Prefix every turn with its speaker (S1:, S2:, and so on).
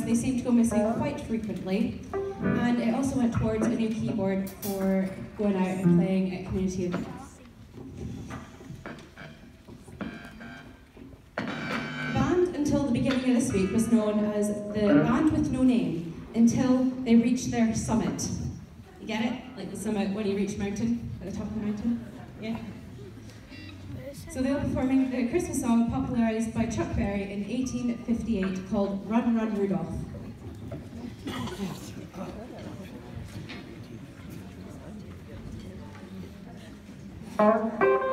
S1: they seem to go missing quite frequently, and it also went towards a new keyboard for going out and playing at community events. The band, until the beginning of this week, was known as the Band with No Name, until they reached their summit. You get it? Like the summit when you reach a mountain, at the top of the mountain? Yeah? So they'll be performing the Christmas song popularised by Chuck Berry in 1858 called Run, Run, Rudolph. Yeah.